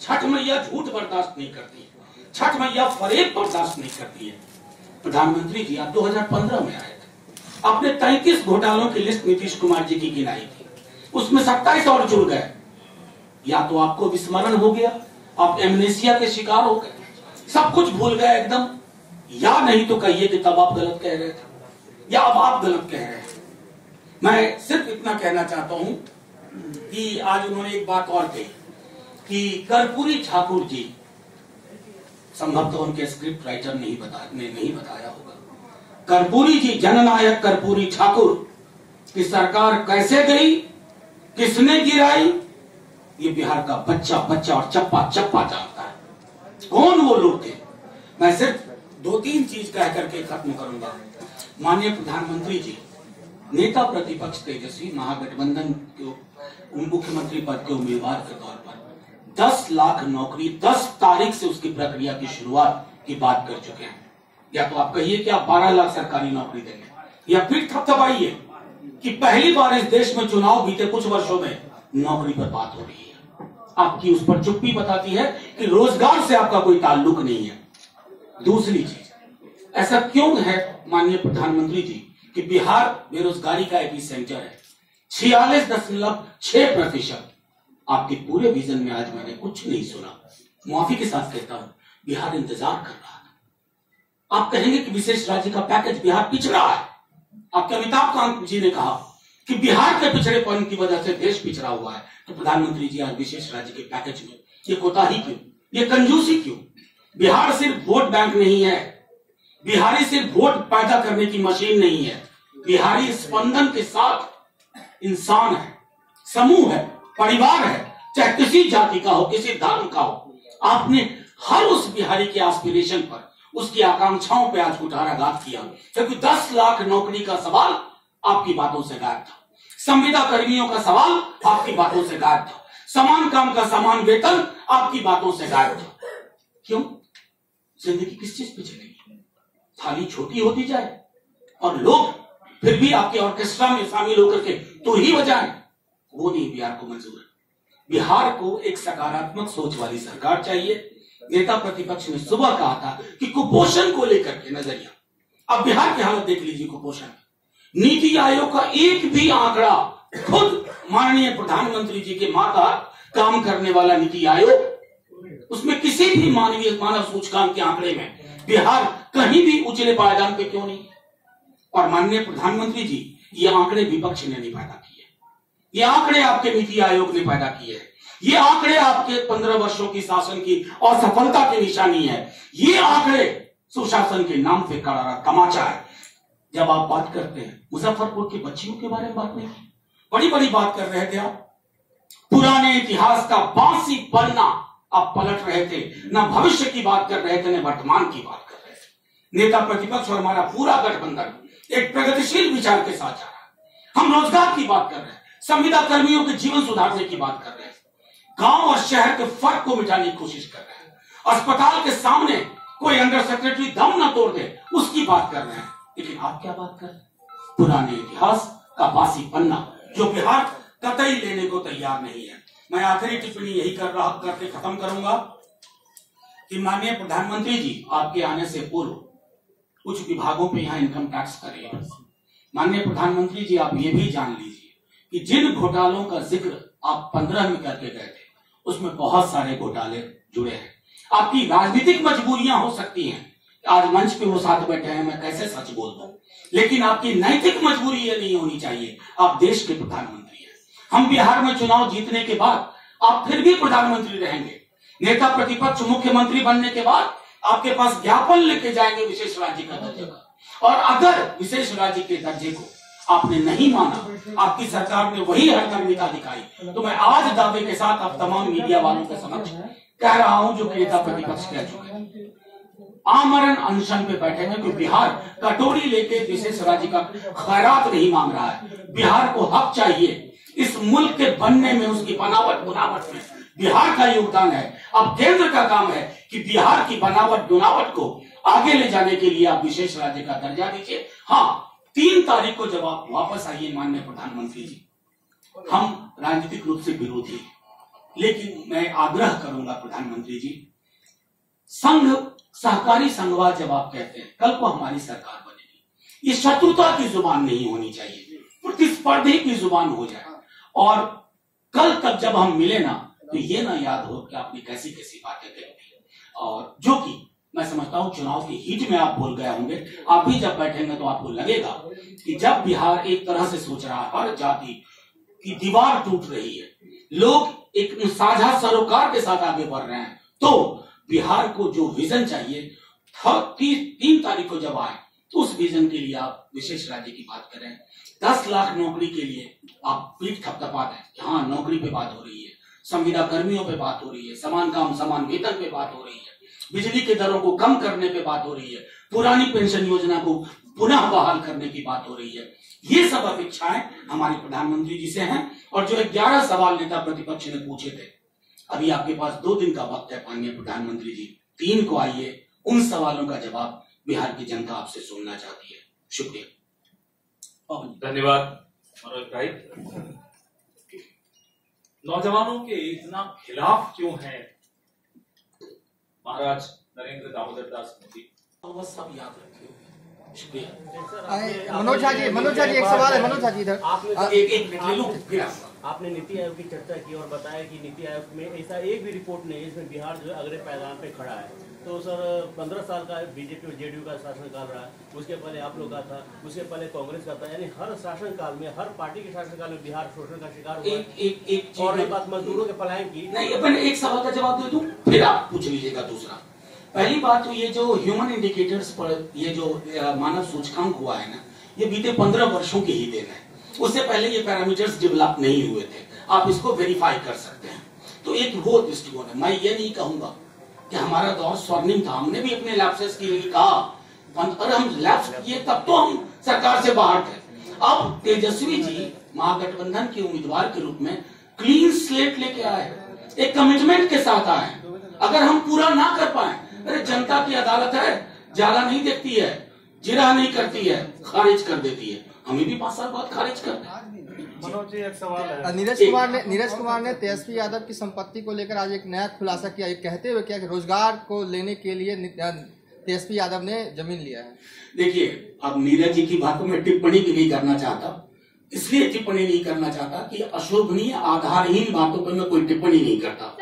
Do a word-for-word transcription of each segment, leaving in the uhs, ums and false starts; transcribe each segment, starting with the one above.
छठ मैया झूठ बर्दाश्त नहीं करती, छठ मैया फरेब बर्दाश्त नहीं करती है। प्रधानमंत्री जी, आप दो हज़ार पंद्रह में आए थे, आपने तैंतीस घोटालों की लिस्ट नीतीश कुमार जी की गिनाई थी, उसमें सत्ताईस और जुड़ गए। या तो आपको विस्मरण हो गया, आप एमनेसिया के शिकार हो गए, सब कुछ भूल गए एकदम, या नहीं तो कहिए कि तब आप गलत कह रहे थे या अब आप गलत कह रहे हैं। मैं सिर्फ इतना कहना चाहता हूं कि आज उन्होंने एक बात और कही कि कर्पूरी ठाकुर जी, संभवतः उनके स्क्रिप्ट राइटर नहीं बता ने नहीं बताया होगा, कर्पूरी जी, जननायक कर्पूरी ठाकुर की सरकार कैसे गई, किसने गिराई, ये बिहार का बच्चा बच्चा और चप्पा चप्पा जानता है कौन वो लोग थे। मैं सिर्फ दो तीन चीज कह करके खत्म करूंगा। माननीय प्रधानमंत्री जी, नेता प्रतिपक्ष तेजस्वी महागठबंधन के मुख्यमंत्री पद के उम्मीदवार के तौर पर दस लाख नौकरी दस तारीख से उसकी प्रक्रिया की शुरुआत की बात कर चुके हैं। या तो आप कहिए कि आप बारह लाख सरकारी नौकरी देंगे, या फिर थपथपाइए कि पहली बार इस देश में चुनाव बीते कुछ वर्षों में नौकरी पर बात हो रही है। आपकी उस पर चुप्पी बताती है कि रोजगार से आपका कोई ताल्लुक नहीं है। दूसरी चीज, ऐसा क्यों है माननीय प्रधानमंत्री जी कि बिहार बेरोजगारी का एपी सेंटर है, छियालीस दशमलव छह प्रतिशत। आपके पूरे विजन में आज मैंने कुछ नहीं सुना। मुआफी के साथ कहता हूं, बिहार इंतजार कर रहा था। आप कहेंगे कि विशेष राज्य का पैकेज बिहार पिछड़ा है। आपके अमिताभ कांत जी ने कहा कि बिहार के पिछड़ेपन की वजह से देश पिछड़ा हुआ है। तो प्रधानमंत्री जी, आज विशेष राज्य के पैकेज में ये कोताही क्यों, ये कंजूसी क्यों? बिहार सिर्फ वोट बैंक नहीं है, बिहारी सिर्फ वोट पैदा करने की मशीन नहीं है, बिहारी स्पंदन के साथ इंसान है, समूह है, परिवार है, चाहे किसी जाति का हो, किसी धर्म का हो। आपने हर उस बिहारी के एस्पिरेशन पर, उसकी आकांक्षाओं पे आज कुठाराघात किया, क्योंकि दस लाख नौकरी का सवाल आपकी बातों से गायब था, संविदा कर्मियों का सवाल आपकी बातों से गायब था, समान काम का समान वेतन आपकी बातों से गायब था। क्यों? जिंदगी किस चीज पे चलेगी? थाली छोटी होती जाए और लोग फिर भी आपके ऑर्केस्ट्रा में शामिल होकर के तो ही बजाएं, वो नहीं बिहार को मंजूर है। बिहार को एक सकारात्मक सोच वाली सरकार चाहिए। नेता प्रतिपक्ष ने सुबह कहा था कि कुपोषण को लेकर के नजरिया, अब बिहार की हालत देख लीजिए। कुपोषण, नीति आयोग का एक भी आंकड़ा, खुद माननीय प्रधानमंत्री जी के माता काम करने वाला नीति आयोग, उसमें किसी भी मानवीय मानव सूचकांक के आंकड़े में बिहार कहीं भी उचले पायदान पे क्यों नहीं? और माननीय प्रधानमंत्री जी, ये आंकड़े विपक्ष ने नहीं पैदा किए, ये आंकड़े आपके नीति आयोग ने पैदा किए हैं, ये आंकड़े आपके पंद्रह वर्षों की शासन की असफलता की निशानी है, ये आंकड़े सुशासन के नाम पे करारा तमाचा है। जब आप बात करते हैं मुजफ्फरपुर की बच्चियों के बारे में, बात नहीं, बड़ी बड़ी बात कर रहे थे आप, पुराने इतिहास का बांसी पन्ना आप पलट रहे थे, ना भविष्य की बात कर रहे थे, न वर्तमान की बात कर रहे थे। नेता प्रतिपक्ष और हमारा पूरा गठबंधन एक प्रगतिशील विचार के साथ जा रहा है। हम रोजगार की बात कर रहे हैं, संविदा कर्मियों के जीवन सुधारने की बात कर रहे हैं, गांव और शहर के फर्क को मिटाने की कोशिश कर रहे हैं, अस्पताल के सामने कोई अंडर सेक्रेटरी दम न तोड़ दे उसकी बात कर रहे हैं। लेकिन आप क्या बात कर रहे हैं? पुराने इतिहास का बासी पन्ना जो बिहार कतई लेने को तैयार नहीं है। मैं आखिरी टिप्पणी यही कर रहा करके खत्म करूंगा कि माननीय प्रधानमंत्री जी, आपके आने से पूर्व कुछ विभागों पे यहाँ इनकम टैक्स करें। माननीय प्रधानमंत्री जी, आप ये भी जान लीजिए कि जिन घोटालों का जिक्र आप पंद्रह में करके गए थे, उसमें बहुत सारे घोटाले जुड़े हैं। आपकी राजनीतिक मजबूरियां हो सकती हैं, आज मंच पे वो साथ बैठे हैं, मैं कैसे सच बोल दूं, लेकिन आपकी नैतिक मजबूरी ये नहीं होनी चाहिए। आप देश के प्रधानमंत्री हैं। हम बिहार में चुनाव जीतने के बाद आप फिर भी प्रधानमंत्री रहेंगे। नेता प्रतिपक्ष मुख्यमंत्री बनने के बाद आपके पास ज्ञापन लेके जाएंगे विशेष राज्य का दर्जे का, और अगर विशेष राज्य के दर्जे को आपने नहीं माना, आपकी सरकार ने वही हरकर्मिता दिखाई, तो मैं आज दावे के साथ आप तमाम मीडिया वालों के समक्ष कह रहा हूं, जो नेता प्रतिपक्ष कह चुके हैं, आमरण अनशन पे बैठेंगे, क्योंकि बिहार कटोरी लेके विशेष राज्य का खैरात नहीं मांग रहा है। बिहार को हक चाहिए, इस मुल्क के बनने में, उसकी बनावट बुनावट में बिहार का योगदान है। अब केंद्र का काम है कि बिहार की बनावट बुनावट को आगे ले जाने के लिए आप विशेष राज्य का दर्जा दीजिए। हाँ, तीन तारीख को जब आप वापस आइए माननीय प्रधानमंत्री जी, हम राजनीतिक रूप से विरोधी हैं, लेकिन मैं आग्रह करूंगा प्रधानमंत्री जी, संघ सहकारी संघवाद जब आप कहते हैं, कल को हमारी सरकार बनेगी, ये शत्रुता की जुबान नहीं होनी चाहिए, प्रतिस्पर्धी की जुबान हो जाए। और कल तक जब हम मिले ना तो ये ना याद हो कि आपने कैसी कैसी बातें कही थी, और जो कि मैं समझता हूं चुनाव की हीट में आप बोल गए होंगे। आप भी जब बैठेंगे तो आपको लगेगा कि जब बिहार एक तरह से सोच रहा है, हर जाति की दीवार टूट रही है, लोग एक साझा सरोकार के साथ आगे बढ़ रहे हैं, तो बिहार को जो विजन चाहिए, ती, तीन तारीख को जब आए तो उस विजन के लिए आप विशेष राज्य की बात करें। दस लाख नौकरी के लिए आप पीठ थपथपा दें, हाँ नौकरी पे बात हो रही है, संविदा कर्मियों पे बात हो रही है, समान काम समान वेतन पे बात हो रही है, बिजली के दरों को कम करने पे बात हो रही है, पुरानी पेंशन योजना को पुनः बहाल करने की बात हो रही है। ये सब अपेक्षाएं हमारे प्रधानमंत्री जी से हैं। और जो ग्यारह सवाल नेता प्रतिपक्ष ने पूछे थे, अभी आपके पास दो दिन का वक्त है माननीय प्रधानमंत्री जी, तीन को आइए, उन सवालों का जवाब बिहार की जनता आपसे सुनना चाहती है। शुक्रिया। धन्यवाद मनोज भाई। नौजवानों के इतना खिलाफ क्यों है महाराज नरेंद्र दामोदर दास मोदी? वो सब याद रखिए। शुक्रिया। मनोज झा जी, मनोज झा जी एक सवाल है, मनोज झा जी इधर। आपने एक एक मिनट ले लूं फिर आपने नीति आयोग की चर्चा की और बताया कि नीति आयोग में ऐसा एक भी रिपोर्ट नहीं है इसमें बिहार जो है अगले पायदान पे खड़ा है। तो सर पंद्रह साल का बीजेपी और जेडीयू का शासनकाल रहा, उसके पहले आप लोग का था, उसके पहले कांग्रेस का था, यानी हर शासनकाल में, हर पार्टी के शासनकाल में बिहार शोषण का शिकार हुआ। एक एक एक और एक बात मजदूरों के पलायन की नहीं, अपन एक सवाल का जवाब दे दूं फिर आप पूछ लीजिएगा दूसरा। पहली बात तो ये जो ह्यूमन इंडिकेटर्स पर ये जो मानव सूचकांक हुआ है ना, ये बीते पंद्रह वर्षों की ही देन है। उससे पहले ये पैरामीटर्स डेवलप नहीं हुए थे, आप इसको वेरीफाई कर सकते हैं। तो एक वो दृष्टिकोण है। मैं ये नहीं कहूंगा कि हमारा दौर स्वर्णिम था, हमने भी अपने लैप्सेस के लिए कहा, अगर हम लैप्स किए तब तो हम सरकार से बाहर थे। अब तेजस्वी जी महागठबंधन के उम्मीदवार के रूप में क्लीन स्लेट लेके आए, एक कमिटमेंट के साथ आए। अगर हम पूरा ना कर पाए, अरे जनता की अदालत है, जाला नहीं देखती है, जिरा नहीं करती है, खारिज कर देती है, हमें भी पांच साल बाद खारिज करते हैं। मनोज जी एक सवाल है। नीरज कुमार ने नीरज कुमार ने तेजस्वी यादव की संपत्ति को लेकर आज एक नया खुलासा किया, एक कहते हुए क्या कि रोजगार को लेने के लिए तेजस्वी यादव ने जमीन लिया है। देखिए, अब नीरज जी की बातों में टिप्पणी भी नहीं करना चाहता, इसलिए टिप्पणी नहीं करना चाहता कि अशोभनीय आधारहीन बातों पर मैं कोई टिप्पणी नहीं करता।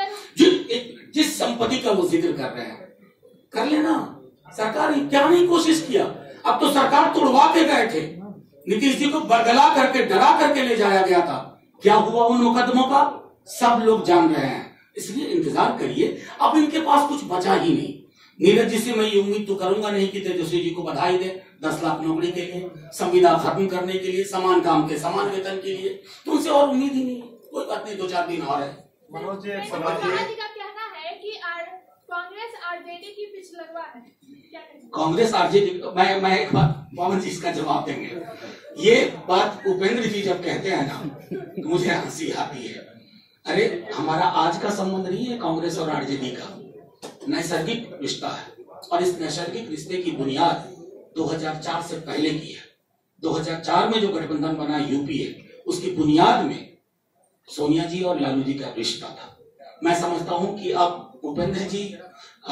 जिस जिस संपत्ति का वो जिक्र कर रहे हैं, कर लेना। सरकार ने क्या नहीं कोशिश किया, अब तो सरकार तोड़वा के गए थे, नीतीश जी को बरगला करके डरा करके ले जाया गया था। क्या हुआ उन मुकदमों का सब लोग जान रहे हैं, इसलिए इंतजार करिए। अब इनके पास कुछ बचा ही नहीं। नीरज जी से मैं ये उम्मीद तो करूंगा नहीं कि तेजस्वी जी को बधाई दे दस लाख नौकरी के लिए, संविदा खत्म करने के लिए, समान काम के समान वेतन के लिए, तो उनसे और उम्मीद ही नहीं। कोई बात नहीं, दो चार दिन और है। मनोज जी एक सवाल का कहना है कि कांग्रेस आरजेडी की पिछलगवा है, कांग्रेस आरजेडी, मैं मैं एक बात पवन जी इसका जवाब देंगे। ये बात उपेंद्र जी जब कहते हैं ना तो मुझे हंसी आती है। अरे हमारा आज का संबंध नहीं है कांग्रेस और आरजेडी का, नैसर्गिक रिश्ता है, और इस नैसर्गिक रिश्ते की बुनियाद दो हज़ार चार से पहले की है। दो हज़ार चार में जो गठबंधन बना यूपीए, उसकी बुनियाद में सोनिया जी और लालू जी का रिश्ता था। मैं समझता हूं कि अब उपेंद्र जी आ,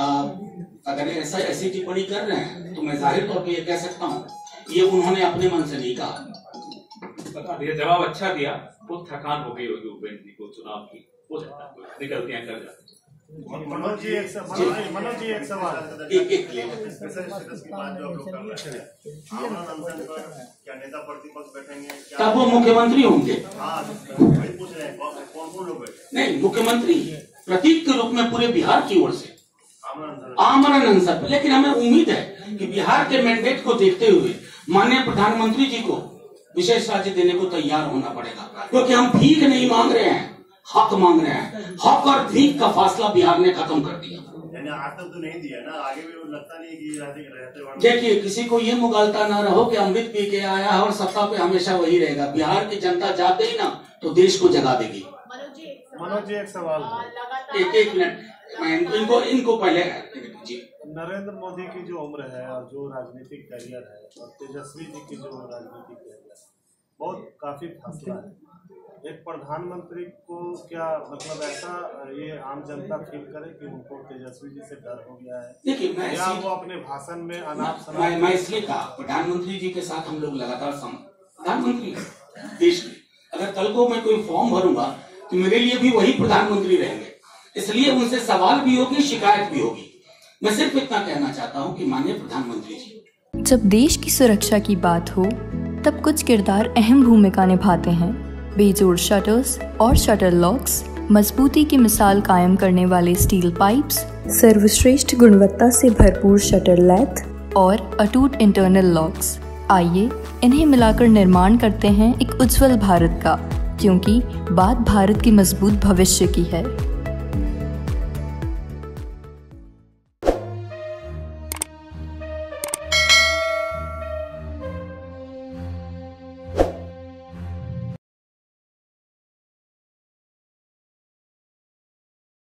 अगर ऐसा ऐसी टिप्पणी कर रहे हैं तो मैं जाहिर तौर पर यह कह सकता हूं, ये उन्होंने अपने मन से नहीं कहा। ये जवाब अच्छा दिया, बहुत थकान हो गई होगी उपेंद्र जी को चुनाव की, हो जाता है, निकलते हैं कर जाते। मनोज जी एक सवाल, मनोज जी एक सवाल, एक एक ले की बात जो आप लोग कर रहे हैं, आमरण अनशन पर क्या नेता प्रतिपक्ष बैठेंगे? तब वो मुख्यमंत्री होंगे। हाँ, वही पूछ रहे हैं कौन कौन लोग बैठे? नहीं, मुख्यमंत्री प्रतीक के रूप में पूरे बिहार की ओर से आमरण आमरण अनशन पर। लेकिन हमें उम्मीद है कि बिहार के मैंडेट को देखते हुए माननीय प्रधानमंत्री जी को विशेष राज्य देने को तैयार होना पड़ेगा, क्योंकि हम भीख नहीं मांग रहे हैं, हक मांग रहे हैं। हक और भीख का फासला बिहार ने खत्म कर दिया। आज तक तो नहीं दिया ना, आगे भी लगता नहीं कि रहते रहते। देखिए, किसी को ये मुगालता ना रहो कि अमृत पी के आया है और सत्ता पे हमेशा वही रहेगा। बिहार की जनता जाते ही ना तो देश को जगा देगी। मनोज जी एक सवाल, एक एक मिनट, मैं इनको इनको पहले जी। नरेंद्र मोदी की जो उम्र है और जो राजनीतिक करियर है और तेजस्वी जी की जो राजनीतिक करियर है, बहुत काफी फासला है। एक प्रधानमंत्री को क्या मतलब ऐसा ये आम जनता फील करे कि उनको तेजस्वी जी से डर हो गया है? देखिए मैं या वो अपने भाषण में अनाप शनाप मैं, मैं इसलिए कहा प्रधानमंत्री जी के साथ हम लोग लगातार सम प्रधानमंत्री देश में, अगर कल को मैं कोई फॉर्म भरूंगा तो मेरे लिए भी वही प्रधानमंत्री रहेंगे, इसलिए उनसे सवाल भी होगी, शिकायत भी होगी। मैं सिर्फ इतना कहना चाहता हूँ कि माननीय प्रधानमंत्री जी, जब देश की सुरक्षा की बात हो तब कुछ किरदार अहम भूमिका निभाते हैं। बेजोड़ शटर्स और शटर लॉक्स, मजबूती की मिसाल कायम करने वाले स्टील पाइप्स, सर्वश्रेष्ठ गुणवत्ता से भरपूर शटर लैथ और अटूट इंटरनल लॉक्स। आइए इन्हें मिलाकर निर्माण करते हैं एक उज्जवल भारत का, क्योंकि बात भारत की मजबूत भविष्य की है।